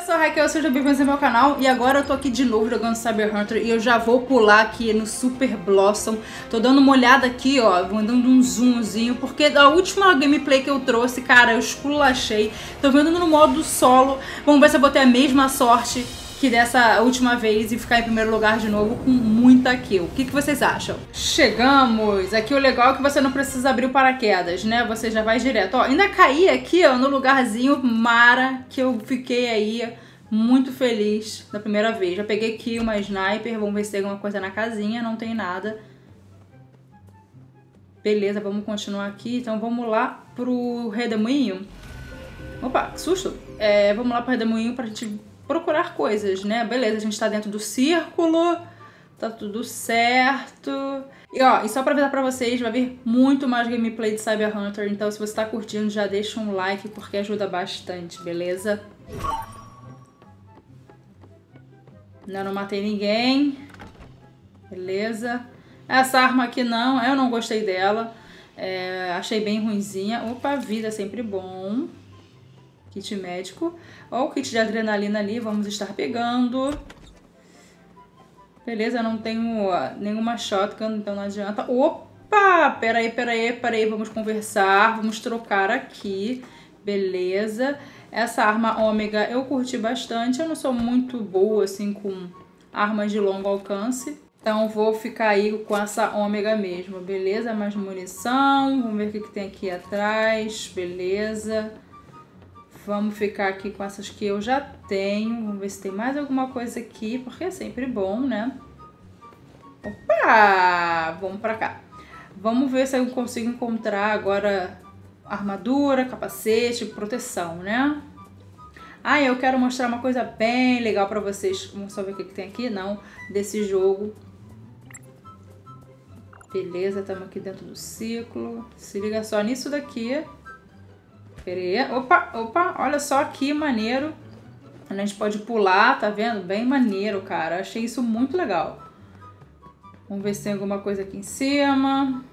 sou a Raquel, seja bem-vindo ao meu canal. E agora eu tô aqui de novo jogando Cyber Hunter e eu já vou pular aqui no Super Blossom. Tô dando uma olhada aqui, ó, vou dando um zoomzinho, porque da última gameplay que eu trouxe, cara, eu esculachei. Tô vendo no modo solo. Vamos ver se eu vou ter a mesma sorte que dessa última vez e ficar em primeiro lugar de novo com muita kill. O que vocês acham? Chegamos! Aqui o legal é que você não precisa abrir o paraquedas, né? Você já vai direto. Ó, ainda caí aqui, ó, no lugarzinho mara que eu fiquei aí muito feliz da primeira vez. Já peguei aqui uma sniper, vamos ver se tem alguma coisa na casinha, não tem nada. Beleza, vamos continuar aqui. Então vamos lá pro redemoinho. Opa, que susto! Vamos lá pro redemoinho pra gente procurar coisas, né? Beleza, a gente tá dentro do círculo, tá tudo certo. E ó, e só pra avisar pra vocês, vai vir muito mais gameplay de Cyber Hunter, então se você tá curtindo, já deixa um like, porque ajuda bastante, beleza? Não matei ninguém. Beleza. Essa arma aqui não, eu não gostei dela. Achei bem ruinzinha. Opa, vida é sempre bom. Kit médico. Ó, o kit de adrenalina ali, vamos estar pegando. Beleza, eu não tenho nenhuma shotgun, então não adianta. Opa! Peraí, vamos conversar, vamos trocar aqui. Beleza. Essa arma ômega eu curti bastante, eu não sou muito boa assim com armas de longo alcance. Então vou ficar aí com essa ômega mesmo, beleza? Mais munição, vamos ver o que tem aqui atrás, beleza. Vamos ficar aqui com essas que eu já tenho. Vamos ver se tem mais alguma coisa aqui, porque é sempre bom, né? Opa! Vamos pra cá. Vamos ver se eu consigo encontrar agora armadura, capacete, proteção, né? Ah, eu quero mostrar uma coisa bem legal pra vocês. Vamos só ver o que tem aqui, não, desse jogo. Beleza, estamos aqui dentro do ciclo. Se liga só nisso daqui. Peraí. Opa, olha só que maneiro. A gente pode pular, tá vendo? Bem maneiro, cara. Achei isso muito legal. Vamos ver se tem alguma coisa aqui em cima.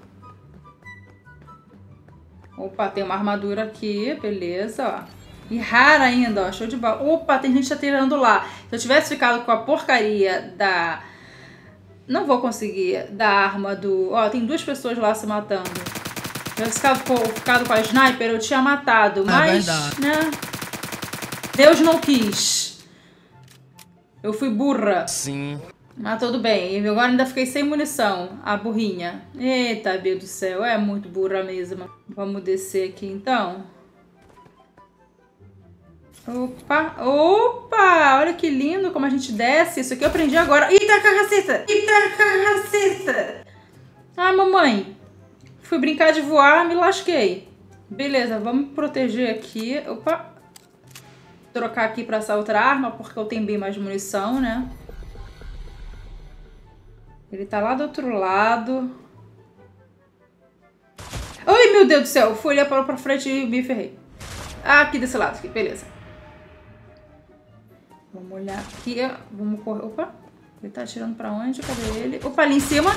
Opa, tem uma armadura aqui, beleza, ó. E rara ainda, ó, show de bola. Opa, tem gente atirando lá. Se eu tivesse ficado com a porcaria da... Não vou conseguir, da arma do... Ó, tem duas pessoas lá se matando. Se eu tivesse ficado com a sniper, eu tinha matado, mas, né, Deus não quis. Eu fui burra. Sim. Mas tudo bem, e agora ainda fiquei sem munição, a burrinha. Eita, Deus do céu, é muito burra mesmo. Vamos descer aqui então. Opa, olha que lindo como a gente desce. Isso aqui eu aprendi agora. Eita, caceta! Ai, mamãe. Fui brincar de voar, me lasquei. Beleza, vamos proteger aqui. Opa. Trocar aqui pra essa outra arma, porque eu tenho bem mais munição, né? Ele tá lá do outro lado. Ai, meu Deus do céu. Fui olhar pra frente e me ferrei. Ah, aqui desse lado, aqui. Beleza. Vamos olhar aqui. Vamos correr. Opa. Ele tá atirando pra onde? Cadê ele? Opa, ali em cima.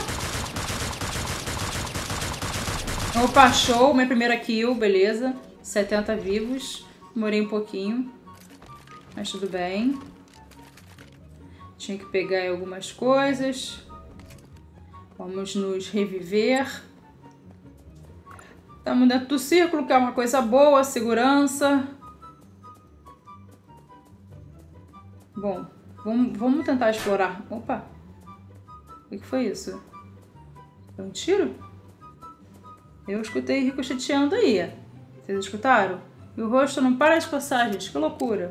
Opa, show, minha primeira kill, beleza. 70 vivos. Demorei um pouquinho, mas tudo bem. Tinha que pegar aí algumas coisas. Vamos nos reviver. Estamos dentro do círculo, que é uma coisa boa, segurança. Bom, vamos tentar explorar. Opa, o que foi isso? Foi um tiro? Eu escutei ricocheteando aí. Vocês escutaram? E o rosto não para de coçar, gente. Que loucura.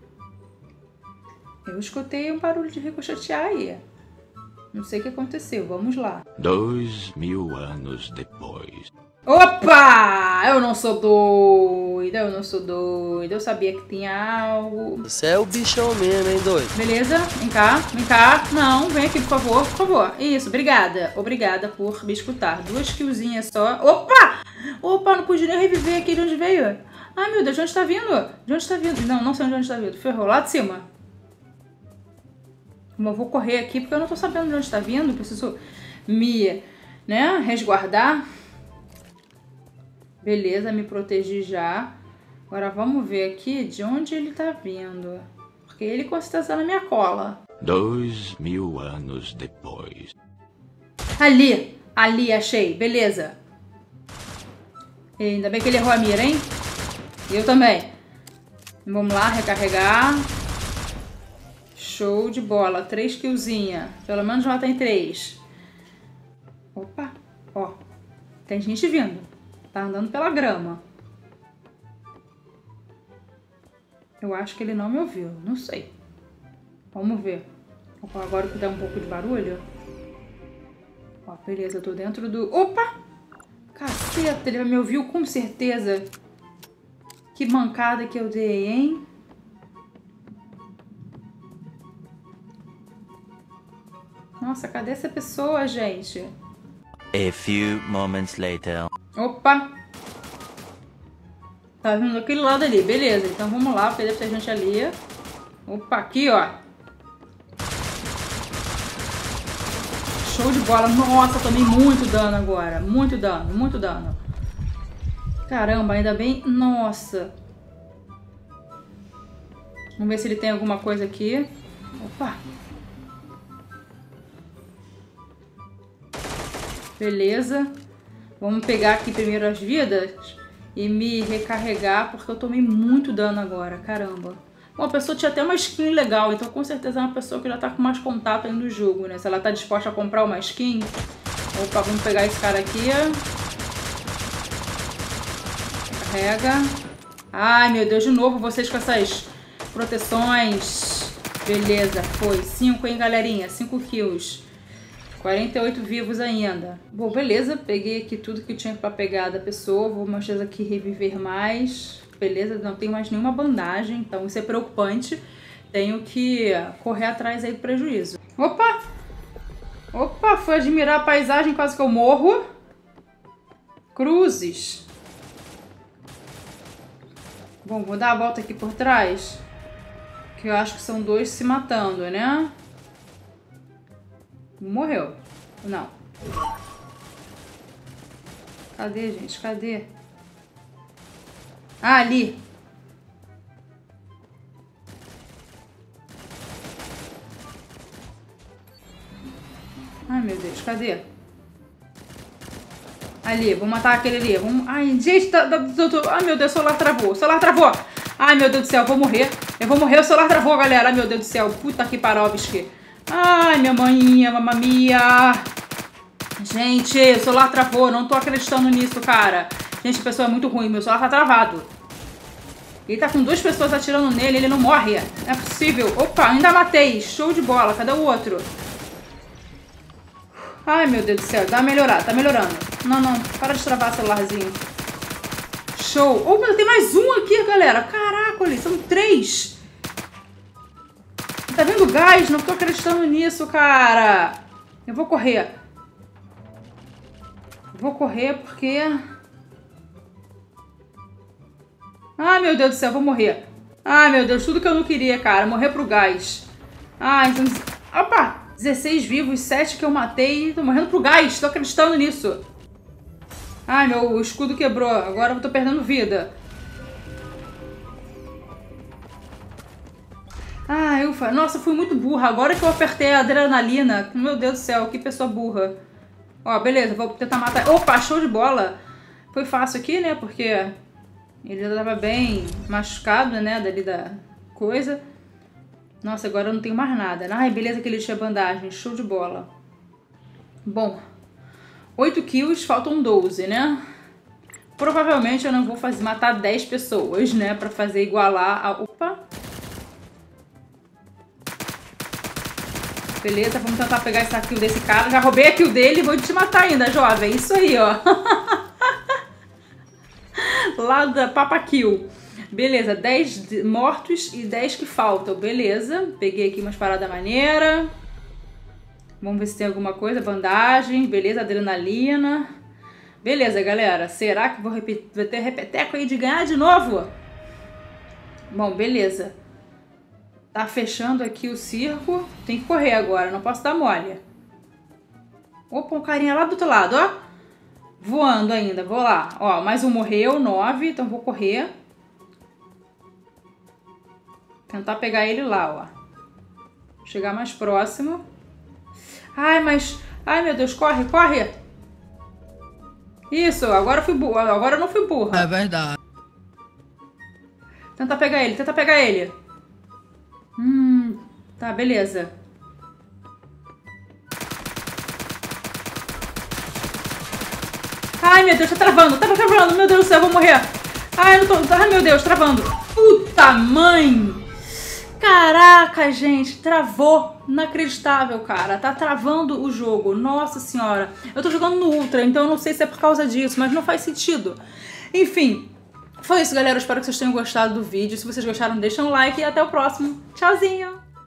Eu escutei um barulho de ricochetear aí. Não sei o que aconteceu. Vamos lá. 2000 anos depois. Opa! Eu não sou doida. Eu sabia que tinha algo. Você é o bichão mesmo, hein, doido? Beleza, vem cá. Não, vem aqui, por favor. Isso, obrigada. Obrigada por me escutar. 2 killzinhas só. Opa, não pude nem reviver aqui de onde veio. Ai, meu Deus, de onde tá vindo? Não sei de onde tá vindo. Ferrou, lá de cima. Eu vou correr aqui porque eu não tô sabendo de onde tá vindo. Preciso me, né, resguardar. Beleza, me protegi já. Agora vamos ver aqui de onde ele tá vindo. Porque ele com certeza tá na minha cola. 2000 anos depois. Ali! Ali, achei. Beleza. E ainda bem que ele errou a mira, hein? E eu também. Vamos lá, recarregar. Show de bola. 3 killzinha. Pelo menos já tem 3. Opa. Ó. Tem gente vindo. Tá andando pela grama. Eu acho que ele não me ouviu. Não sei. Vamos ver. Opa, agora que dá um pouco de barulho. Ó, beleza. Eu tô dentro do... Opa! Caceta, ele me ouviu com certeza. Que mancada que eu dei, hein? Nossa, cadê essa pessoa, gente? A few moments later. Opa! Tá vindo daquele lado ali, beleza. Então vamos lá, porque deve ter gente ali. Opa, aqui, ó. Show de bola. Nossa, tomei muito dano agora. Muito dano, muito dano. Caramba, ainda bem... Nossa. Vamos ver se ele tem alguma coisa aqui. Opa. Beleza. Vamos pegar aqui primeiro as vidas e me recarregar, porque eu tomei muito dano agora. Caramba. Bom, a pessoa tinha até uma skin legal, então com certeza é uma pessoa que já tá com mais contato aí no jogo, né? Se ela tá disposta a comprar uma skin. Opa, vamos pegar esse cara aqui. Carrega. Ai, meu Deus, de novo vocês com essas proteções. Beleza, foi. 5, hein, galerinha? 5 kills. 48 vivos ainda. Bom, beleza. Peguei aqui tudo que tinha pra pegar da pessoa. Vou mostrar aqui reviver mais. Beleza, não tenho mais nenhuma bandagem, então isso é preocupante. Tenho que correr atrás aí do prejuízo. Opa! Opa, fui admirar a paisagem, quase que eu morro. Cruzes. Bom, vou dar a volta aqui por trás. Que eu acho que são 2 se matando, né? Morreu. Não. Cadê, gente? Cadê? Ah, ali. Ai, meu Deus. Cadê? Ali. Vou matar aquele ali. Vamos... Ai, gente. Ai, meu Deus. O celular travou. O celular travou. Ai, meu Deus do céu. Eu vou morrer. Eu vou morrer. O celular travou, galera. Ai, meu Deus do céu. Puta que parovski. Ai, minha maninha. Mamamia. Gente, o celular travou. Não tô acreditando nisso, cara. Gente, a pessoa é muito ruim. Meu celular tá travado. Ele tá com 2 pessoas atirando nele. Ele não morre. Não é possível. Opa, ainda matei. Show de bola. Cadê o outro? Ai, meu Deus do céu. Dá uma melhorada. Tá melhorando. Não, não. Para de travar o celularzinho. Show. Oh, meu, tem mais um aqui, galera. Caraca, são 3. Tá vendo gás? Não tô acreditando nisso, cara. Eu vou correr. Vou correr porque... Ai, meu Deus do céu, vou morrer. Ai, meu Deus, tudo que eu não queria, cara. Morrer pro gás. Ai, então... Opa! 16 vivos, 7 que eu matei. Tô morrendo pro gás, tô acreditando nisso. Ai, meu escudo quebrou. Agora eu tô perdendo vida. Ai, ufa. Nossa, fui muito burra. Agora que eu apertei a adrenalina. Meu Deus do céu, que pessoa burra. Ó, beleza, vou tentar matar. Opa, show de bola. Foi fácil aqui, né? Porque... ele já tava bem machucado, né? Dali da coisa. Nossa, agora eu não tenho mais nada. Ai, beleza que ele tinha bandagem. Show de bola. Bom. 8 kills, faltam 12, né? Provavelmente eu não vou matar 10 pessoas, né? Pra fazer igualar a... Opa! Beleza, vamos tentar pegar essa kill desse cara. Já roubei a kill dele e vou te matar ainda, jovem. Isso aí, ó. Lá da Papa Kill. Beleza, 10 mortos e 10 que faltam. Beleza, peguei aqui umas paradas maneiras. Vamos ver se tem alguma coisa. Bandagem, beleza, adrenalina. Beleza, galera. Será que vou ter repeteco aí de ganhar de novo? Bom, beleza. Tá fechando aqui o circo. Tem que correr agora, não posso dar mole. Opa, um carinha lá do outro lado, ó. Voando ainda, vou lá. Ó, mais um morreu, 9, então vou correr. Tentar pegar ele lá, ó. Chegar mais próximo. Ai, mas... Ai, meu Deus, corre, corre! Isso, agora eu fui burra. Agora eu não fui burra. É verdade. Tenta pegar ele, tenta pegar ele. Tá, beleza. Ai, meu Deus, tá travando, meu Deus do céu, eu vou morrer. Ai, não tô... Ai, meu Deus, travando. Puta mãe! Caraca, gente, travou. Inacreditável, cara. Tá travando o jogo. Nossa senhora. Eu tô jogando no Ultra, então eu não sei se é por causa disso, mas não faz sentido. Enfim, foi isso, galera. Eu espero que vocês tenham gostado do vídeo. Se vocês gostaram, deixem um like e até o próximo. Tchauzinho!